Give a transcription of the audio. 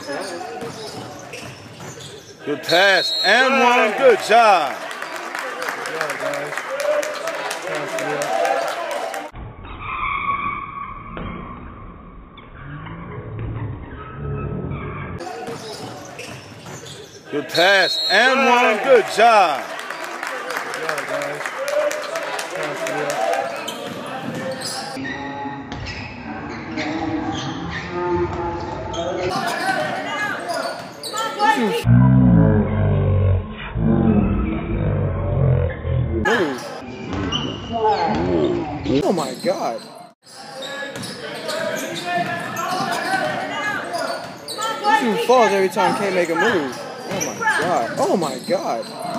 Good pass and one. Good job. Good pass and one. Good job. Oh my God. This dude falls every time, can't make a move. Oh my God. Oh my God.